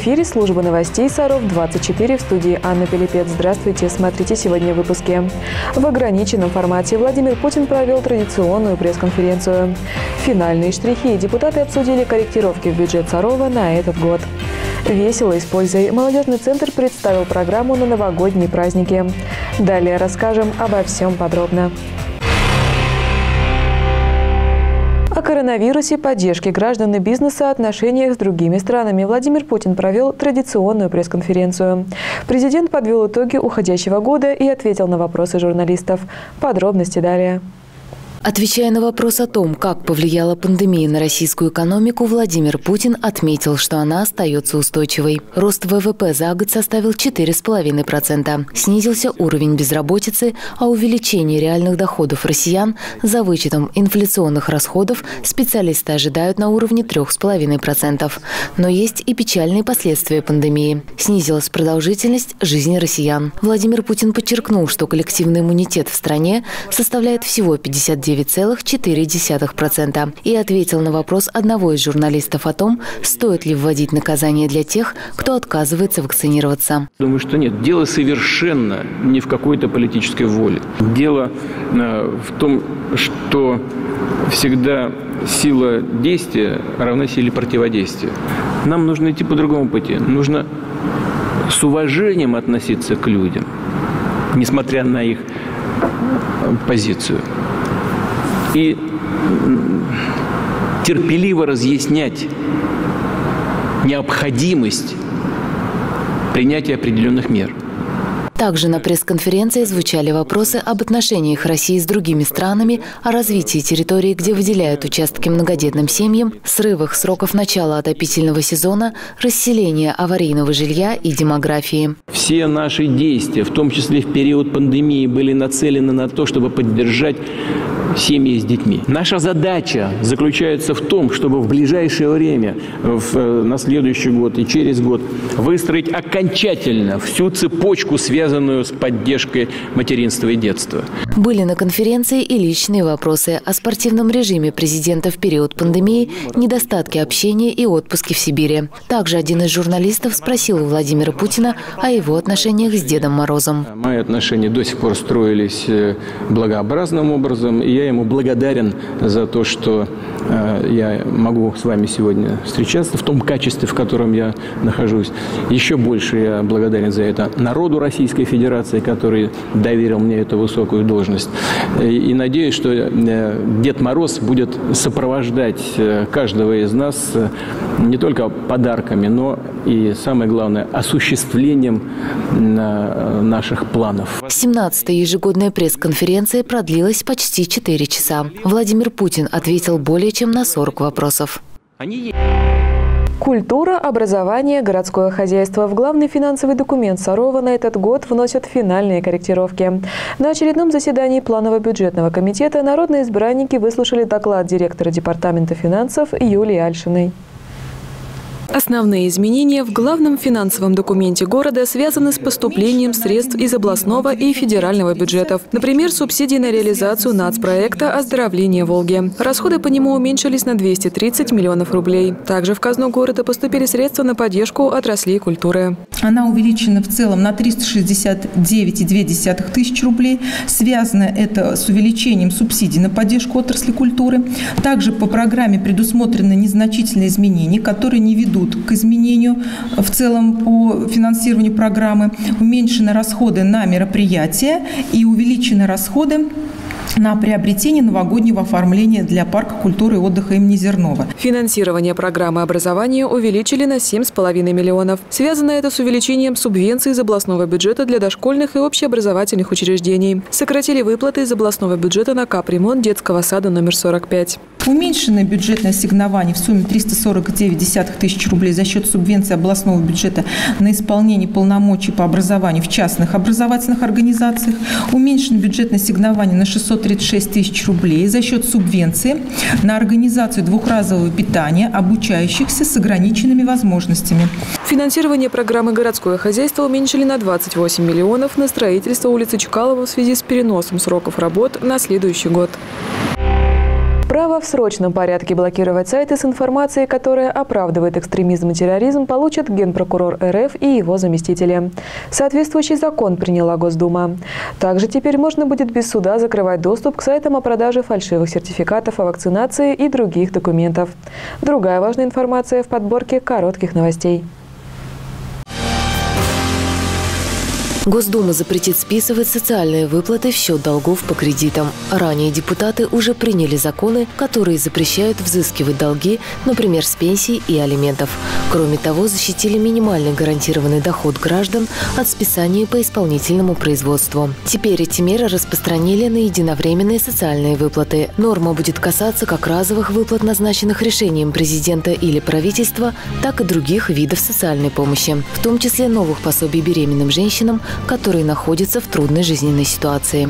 эфире служба новостей Саров-24, в студии Анна Пилипец. Здравствуйте, смотрите сегодня в выпуске. В ограниченном формате Владимир Путин провел традиционную пресс-конференцию. Финальные штрихи. Депутаты обсудили корректировки в бюджет Сарова на этот год. Весело и с пользой. Молодежный центр представил программу на новогодние праздники. Далее расскажем обо всем подробно. О коронавирусе, поддержке граждан и бизнеса, отношениях с другими странами Владимир Путин провел традиционную пресс-конференцию. Президент подвел итоги уходящего года и ответил на вопросы журналистов. Подробности далее. Отвечая на вопрос о том, как повлияла пандемия на российскую экономику, Владимир Путин отметил, что она остается устойчивой. Рост ВВП за год составил 4,5%. Снизился уровень безработицы, а увеличение реальных доходов россиян за вычетом инфляционных расходов специалисты ожидают на уровне 3,5%. Но есть и печальные последствия пандемии. Снизилась продолжительность жизни россиян. Владимир Путин подчеркнул, что коллективный иммунитет в стране составляет всего 59,4%. И ответил на вопрос одного из журналистов о том, стоит ли вводить наказание для тех, кто отказывается вакцинироваться. Думаю, что нет. Дело совершенно не в какой-то политической воле. Дело в том, что всегда сила действия равна силе противодействия. Нам нужно идти по другому пути. Нужно с уважением относиться к людям, несмотря на их позицию. И терпеливо разъяснять необходимость принятия определенных мер. Также на пресс-конференции звучали вопросы об отношениях России с другими странами, о развитии территорий, где выделяют участки многодетным семьям, срывах сроков начала отопительного сезона, расселения аварийного жилья и демографии. Все наши действия, в том числе в период пандемии, были нацелены на то, чтобы поддержать семьи с детьми. Наша задача заключается в том, чтобы в ближайшее время, на следующий год и через год, выстроить окончательно всю цепочку, связанную с поддержкой материнства и детства. Были на конференции и личные вопросы о спортивном режиме президента в период пандемии, недостатке общения и отпуске в Сибири. Также один из журналистов спросил у Владимира Путина о его отношениях с Дедом Морозом. Мои отношения до сих пор строились благообразным образом, и я ему благодарен за то, что я могу с вами сегодня встречаться в том качестве, в котором я нахожусь. Еще больше я благодарен за это народу Российской Федерации, который доверил мне эту высокую должность. И надеюсь, что Дед Мороз будет сопровождать каждого из нас не только подарками, но и, самое главное, осуществлением наших планов. 17-я ежегодная пресс-конференция продлилась почти 4 часа. Владимир Путин ответил более чем на 40 вопросов. Культура, образование, городское хозяйство. В главный финансовый документ Сарова на этот год вносят финальные корректировки. На очередном заседании Планово-бюджетного комитета народные избранники выслушали доклад директора департамента финансов Юлии Альшиной. Основные изменения в главном финансовом документе города связаны с поступлением средств из областного и федерального бюджетов. Например, субсидии на реализацию нацпроекта «Оздоровление Волги». Расходы по нему уменьшились на 230 миллионов рублей. Также в казну города поступили средства на поддержку отраслей культуры. Она увеличена в целом на 369,2 тысяч рублей. Связано это с увеличением субсидий на поддержку отрасли культуры. Также по программе предусмотрены незначительные изменения, которые не ведут к изменению в целом по финансированию программы. Уменьшены расходы на мероприятия и увеличены расходы на приобретение новогоднего оформления для парка культуры и отдыха имени Зернова. Финансирование программы образования увеличили на 7,5 миллионов. Связано это с увеличением субвенций из областного бюджета для дошкольных и общеобразовательных учреждений. Сократили выплаты из областного бюджета на капремонт детского сада номер 45. Уменьшено бюджетное ассигнование в сумме 349,1 тысяч рублей за счет субвенции областного бюджета на исполнение полномочий по образованию в частных образовательных организациях. Уменьшено бюджетное ассигнование на 636 тысяч рублей за счет субвенции на организацию двухразового питания обучающихся с ограниченными возможностями. Финансирование программы «Городское хозяйство» уменьшили на 28 миллионов на строительство улицы Чкалова в связи с переносом сроков работ на следующий год. Право Право в срочном порядке блокировать сайты с информацией, которая оправдывает экстремизм и терроризм, получат генпрокурор РФ и его заместители. Соответствующий закон приняла Госдума. Также теперь можно будет без суда закрывать доступ к сайтам о продаже фальшивых сертификатов о вакцинации и других документов. Другая важная информация в подборке коротких новостей. Госдума запретит списывать социальные выплаты в счет долгов по кредитам. Ранее депутаты уже приняли законы, которые запрещают взыскивать долги, например, с пенсий и алиментов. Кроме того, защитили минимальный гарантированный доход граждан от списания по исполнительному производству. Теперь эти меры распространили на единовременные социальные выплаты. Норма будет касаться как разовых выплат, назначенных решением президента или правительства, так и других видов социальной помощи, в том числе новых пособий беременным женщинам, которые находятся в трудной жизненной ситуации.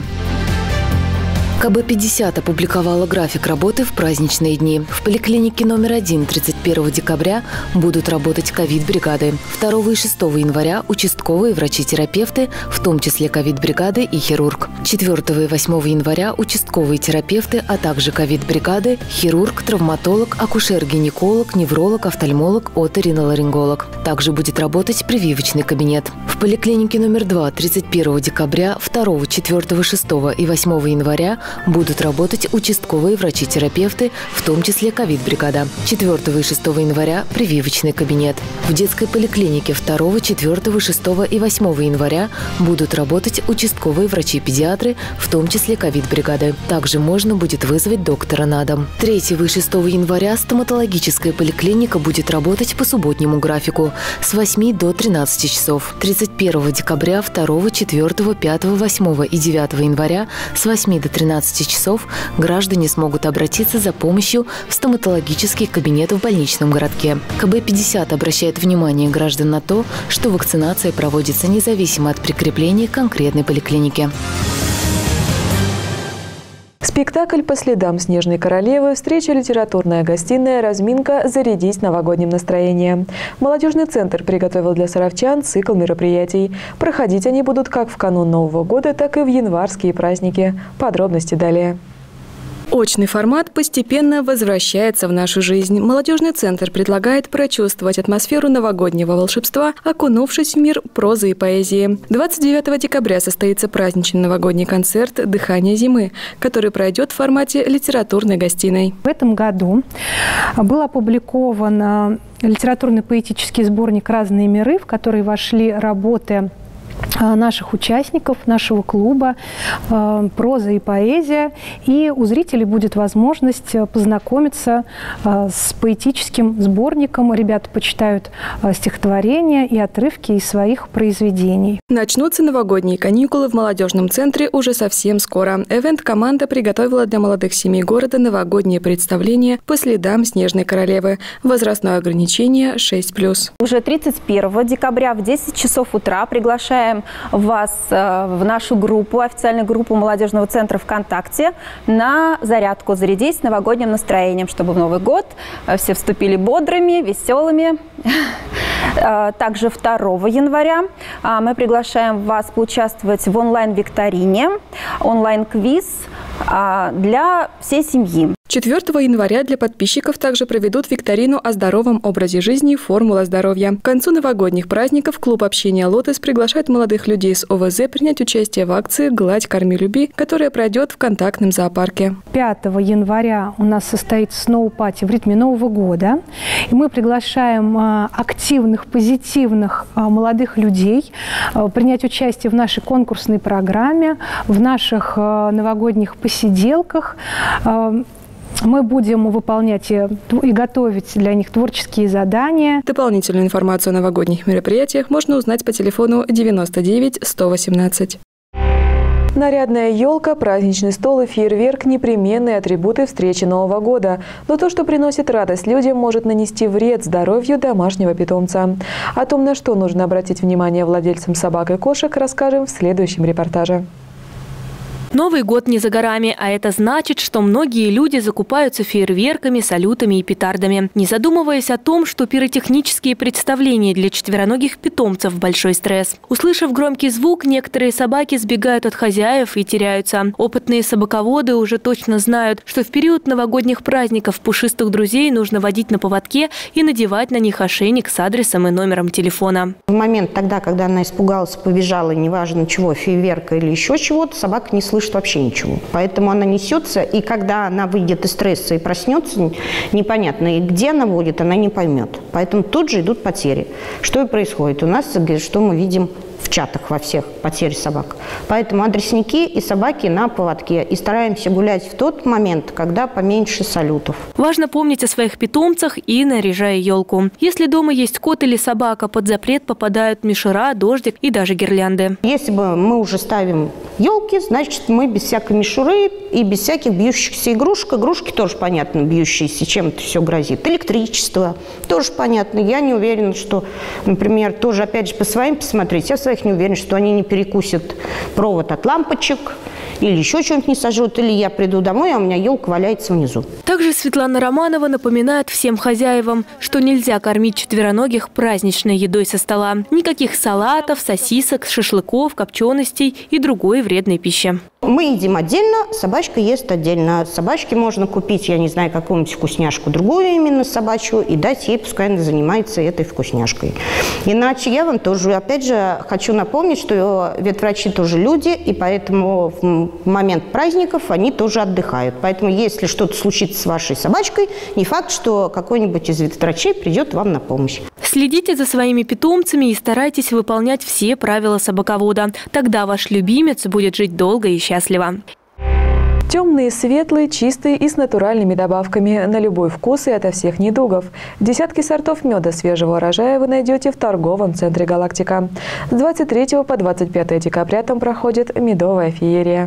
КБ-50 опубликовала график работы в праздничные дни. В поликлинике номер 1 31 декабря будут работать ковид-бригады. 2 и 6 января – участковые врачи-терапевты, в том числе ковид-бригады и хирург. 4 и 8 января – участковые терапевты, а также ковид-бригады, хирург, травматолог, акушер-гинеколог, невролог, офтальмолог, оториноларинголог. Также будет работать прививочный кабинет. В поликлинике номер 2 31 декабря, 2, 4, 6 и 8 января будут работать участковые врачи-терапевты, в том числе ковид-бригада. 4 и 6 января – прививочный кабинет. В детской поликлинике 2, 4, 6 и 8 января будут работать участковые врачи-педиатры, в том числе ковид-бригады. Также можно будет вызвать доктора на дом. 3 и 6 января стоматологическая поликлиника будет работать по субботнему графику с 8 до 13 часов. 31 декабря, 2, 4, 5, 8 и 9 января с 8 до 13 часов граждане смогут обратиться за помощью в стоматологический кабинет в больничном городке. КБ-50 обращает внимание граждан на то, что вакцинация проводится независимо от прикрепления к конкретной поликлинике. Спектакль «По следам Снежной королевы», встреча «Литературная гостиная», разминка, зарядись новогодним настроением. Молодежный центр приготовил для саровчан цикл мероприятий. Проходить они будут как в канун Нового года, так и в январские праздники. Подробности далее. Очный формат постепенно возвращается в нашу жизнь. Молодежный центр предлагает прочувствовать атмосферу новогоднего волшебства, окунувшись в мир прозы и поэзии. 29 декабря состоится праздничный новогодний концерт «Дыхание зимы», который пройдет в формате литературной гостиной. В этом году был опубликован литературно-поэтический сборник «Разные миры», в который вошли работы наших участников, нашего клуба, проза и поэзия. И у зрителей будет возможность познакомиться с поэтическим сборником. Ребята почитают стихотворения и отрывки из своих произведений. Начнутся новогодние каникулы в молодежном центре уже совсем скоро. Эвент-команда приготовила для молодых семей города новогоднее представление «По следам Снежной королевы». Возрастное ограничение 6+. Уже 31 декабря в 10 часов утра приглашаем вас в нашу группу, официальную группу молодежного центра ВКонтакте, на зарядку «Зарядись» с новогодним настроением, чтобы в Новый год все вступили бодрыми, веселыми. Также 2 января мы приглашаем вас поучаствовать в онлайн-викторине, онлайн-квиз для всей семьи. 4 января для подписчиков также проведут викторину о здоровом образе жизни «Формула здоровья». К концу новогодних праздников клуб общения «Лотос» приглашает молодых людей с ОВЗ принять участие в акции «Гладь, корми, люби», которая пройдет в контактном зоопарке. 5 января у нас состоится сноу-пати в ритме Нового года. И мы приглашаем активных, позитивных молодых людей принять участие в нашей конкурсной программе, в наших новогодних посиделках. Мы будем выполнять и готовить для них творческие задания. Дополнительную информацию о новогодних мероприятиях можно узнать по телефону 99 118. Нарядная елка, праздничный стол и фейерверк – непременные атрибуты встречи Нового года. Но то, что приносит радость людям, может нанести вред здоровью домашнего питомца. О том, на что нужно обратить внимание владельцам собак и кошек, расскажем в следующем репортаже. Новый год не за горами, а это значит, что многие люди закупаются фейерверками, салютами и петардами, не задумываясь о том, что пиротехнические представления для четвероногих питомцев – большой стресс. Услышав громкий звук, некоторые собаки сбегают от хозяев и теряются. Опытные собаководы уже точно знают, что в период новогодних праздников пушистых друзей нужно водить на поводке и надевать на них ошейник с адресом и номером телефона. В момент тогда, когда она испугалась, побежала, неважно чего, фейерверка или еще чего-то, собака не слышит вообще ничего. Поэтому она несется, и когда она выйдет из стресса и проснется, непонятно, и где она будет, она не поймет. Поэтому тут же идут потери. Что и происходит у нас, что мы видим в чатах во всех, потери собак. Поэтому адресники и собаки на поводке. И стараемся гулять в тот момент, когда поменьше салютов. Важно помнить о своих питомцах и наряжая елку. Если дома есть кот или собака, под запрет попадают мишура, дождик и даже гирлянды. Если бы мы уже ставим елки, значит, мы без всякой мишуры и без всяких бьющихся игрушек. Игрушки тоже понятно, бьющиеся, чем это все грозит. Электричество тоже понятно. Я не уверена, что, например, тоже, опять же, по своим посмотреть, я в своих не уверена, что они не перекусят провод от лампочек или еще что-нибудь не сожрут, или я приду домой, а у меня елка валяется внизу. Также Светлана Романова напоминает всем хозяевам, что нельзя кормить четвероногих праздничной едой со стола. Никаких салатов, сосисок, шашлыков, копченостей и другой вредной пищи. Мы едим отдельно, собачка ест отдельно. Собачке можно купить, я не знаю, какую-нибудь вкусняшку, другую именно собачью, и дать ей, пускай она занимается этой вкусняшкой. Иначе я вам тоже, опять же, хочу напомнить, что ветврачи тоже люди, и поэтому в момент праздников они тоже отдыхают. Поэтому если что-то случится с вашей собачкой, не факт, что какой-нибудь из ветврачей придет вам на помощь. Следите за своими питомцами и старайтесь выполнять все правила собаковода. Тогда ваш любимец будет жить долго и счастливо. Темные, светлые, чистые и с натуральными добавками. На любой вкус и ото всех недугов. Десятки сортов меда свежего урожая вы найдете в торговом центре «Галактика». С 23 по 25 декабря там проходит медовая феерия.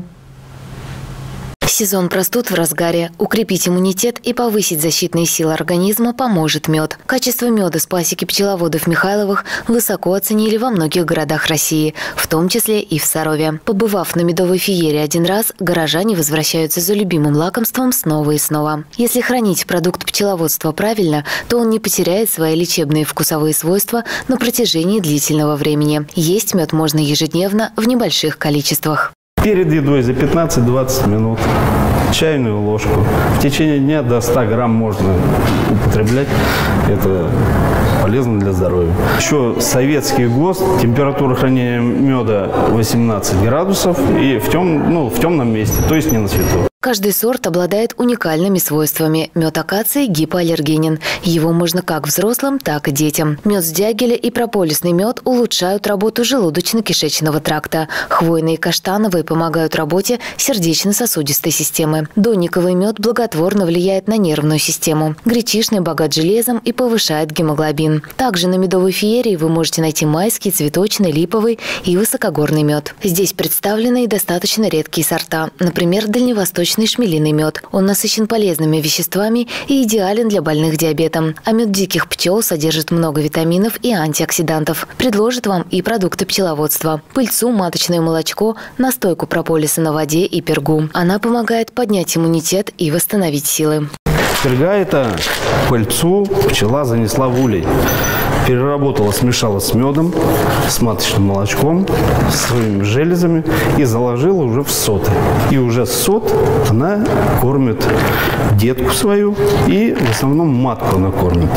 Сезон простуд в разгаре. Укрепить иммунитет и повысить защитные силы организма поможет мед. Качество меда с пасеки пчеловодов Михайловых высоко оценили во многих городах России, в том числе и в Сарове. Побывав на медовой феерии один раз, горожане возвращаются за любимым лакомством снова и снова. Если хранить продукт пчеловодства правильно, то он не потеряет свои лечебные вкусовые свойства на протяжении длительного времени. Есть мед можно ежедневно в небольших количествах. Перед едой за 15-20 минут чайную ложку. В течение дня до 100 грамм можно употреблять. Это полезно для здоровья. Еще советский ГОСТ, температура хранения меда 18 градусов и в темном месте, то есть не на свету. Каждый сорт обладает уникальными свойствами. Мед акации гипоаллергенен. Его можно как взрослым, так и детям. Мед с дягеля и прополисный мед улучшают работу желудочно-кишечного тракта. Хвойные и каштановые помогают работе сердечно-сосудистой системы. Донниковый мед благотворно влияет на нервную систему. Гречишный богат железом и повышает гемоглобин. Также на медовой феерии вы можете найти майский, цветочный, липовый и высокогорный мед. Здесь представлены и достаточно редкие сорта. Например, дальневосточный шмелиный мед. Он насыщен полезными веществами и идеален для больных диабетом. А мед диких пчел содержит много витаминов и антиоксидантов. Предложит вам и продукты пчеловодства. Пыльцу, маточное молочко, настойку прополиса на воде и пергу. Она помогает поднять иммунитет и восстановить силы. Перга – это пыльцу пчела занесла в улей. Переработала, смешала с медом, с маточным молочком, с своими железами и заложила уже в соты. И уже сот она кормит детку свою и в основном матку она кормит.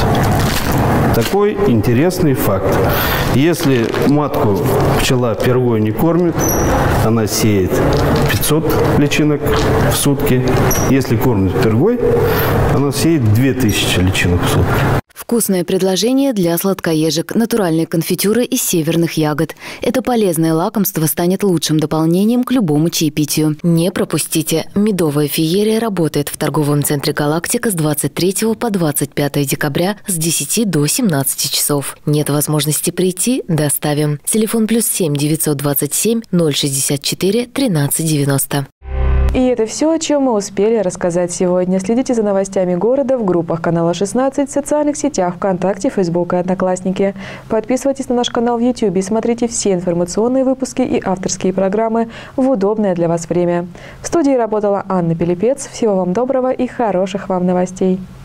Такой интересный факт. Если матку пчела пергой не кормит, она сеет 500 личинок в сутки. Если кормит пергой, она сеет 2000 личинок в сутки. Вкусное предложение для сладкоежек. Натуральные конфитюры из северных ягод. Это полезное лакомство станет лучшим дополнением к любому чаепитию. Не пропустите. Медовая феерия работает в торговом центре «Галактика» с 23 по 25 декабря с 10 до 17 часов. Нет возможности прийти? Доставим. Телефон +7 927 064 13 90. И это все, о чем мы успели рассказать сегодня. Следите за новостями города в группах канала 16, в социальных сетях ВКонтакте, Фейсбук и Одноклассники. Подписывайтесь на наш канал в YouTube и смотрите все информационные выпуски и авторские программы в удобное для вас время. В студии работала Анна Пилипец. Всего вам доброго и хороших вам новостей.